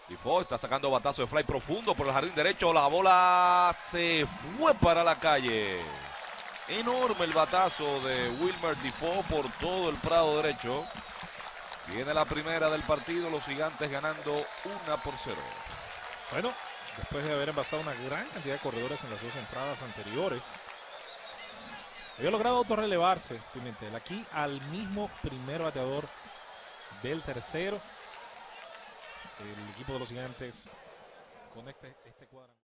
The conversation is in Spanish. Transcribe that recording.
Defoe está sacando batazo de fly profundo por el jardín derecho. La bola se fue para la calle. Enorme el batazo de Wilmer Defoe por todo el prado derecho. Viene la primera del partido, los Gigantes ganando 1-0. Bueno, después de haber envasado una gran cantidad de corredores en las dos entradas anteriores, había logrado autorrelevarse Pimentel. Aquí al mismo primer bateador del tercero. El equipo de los Gigantes conecta este cuadrangular.